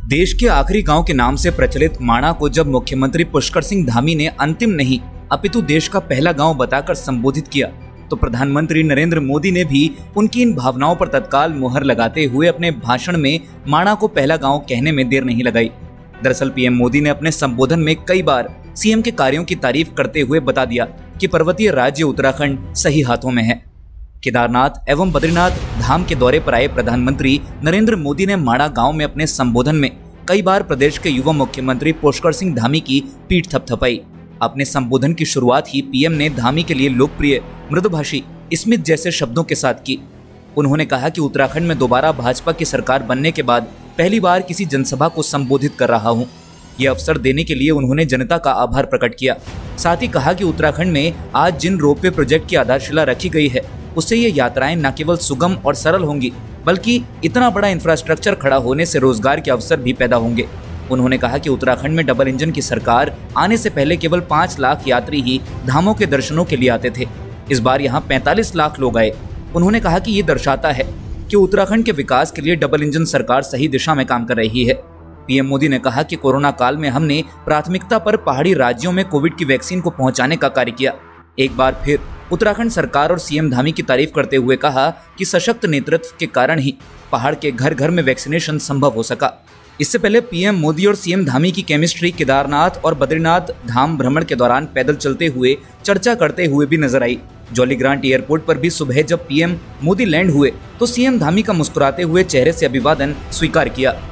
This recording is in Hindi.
देश के आखिरी गांव के नाम से प्रचलित माणा को जब मुख्यमंत्री पुष्कर सिंह धामी ने अंतिम नहीं अपितु देश का पहला गांव बताकर संबोधित किया, तो प्रधानमंत्री नरेंद्र मोदी ने भी उनकी इन भावनाओं पर तत्काल मुहर लगाते हुए अपने भाषण में माणा को पहला गांव कहने में देर नहीं लगाई। दरअसल पीएम मोदी ने अपने संबोधन में कई बार सीएम के कार्यों की तारीफ करते हुए बता दिया कि पर्वतीय राज्य उत्तराखंड सही हाथों में है। केदारनाथ एवं बद्रीनाथ धाम के दौरे पर आए प्रधानमंत्री नरेंद्र मोदी ने माणा गांव में अपने संबोधन में कई बार प्रदेश के युवा मुख्यमंत्री पुष्कर सिंह धामी की पीठ थपथपाई। अपने संबोधन की शुरुआत ही पीएम ने धामी के लिए लोकप्रिय मृदुभाषी स्मित जैसे शब्दों के साथ की। उन्होंने कहा कि उत्तराखंड में दोबारा भाजपा की सरकार बनने के बाद पहली बार किसी जनसभा को संबोधित कर रहा हूं। ये अवसर देने के लिए उन्होंने जनता का आभार प्रकट किया। साथ ही कहा कि उत्तराखंड में आज जिन रोपवे प्रोजेक्ट की आधारशिला रखी गई है उससे ये यात्राएं न केवल सुगम और सरल होंगी बल्कि इतना बड़ा इंफ्रास्ट्रक्चर खड़ा होने से रोजगार के अवसर भी पैदा होंगे। उन्होंने कहा कि उत्तराखंड में डबल इंजन की सरकार आने से पहले केवल 5 लाख यात्री ही धामों के दर्शनों के लिए आते थे। इस बार यहाँ 45 लाख लोग आए। उन्होंने कहा कि ये दर्शाता है कि उत्तराखंड के विकास के लिए डबल इंजन सरकार सही दिशा में काम कर रही है। पीएम मोदी ने कहा कि कोरोना काल में हमने प्राथमिकता पर पहाड़ी राज्यों में कोविड की वैक्सीन को पहुंचाने का कार्य किया। एक बार फिर उत्तराखंड सरकार और सीएम धामी की तारीफ करते हुए कहा कि सशक्त नेतृत्व के कारण ही पहाड़ के घर घर में वैक्सीनेशन संभव हो सका। इससे पहले पीएम मोदी और सीएम धामी की केमिस्ट्री केदारनाथ और बद्रीनाथ धाम भ्रमण के दौरान पैदल चलते हुए चर्चा करते हुए भी नजर आई। जॉलीग्रांट एयरपोर्ट पर भी सुबह जब पीएम मोदी लैंड हुए तो सीएम धामी का मुस्कुराते हुए चेहरे से अभिवादन स्वीकार किया।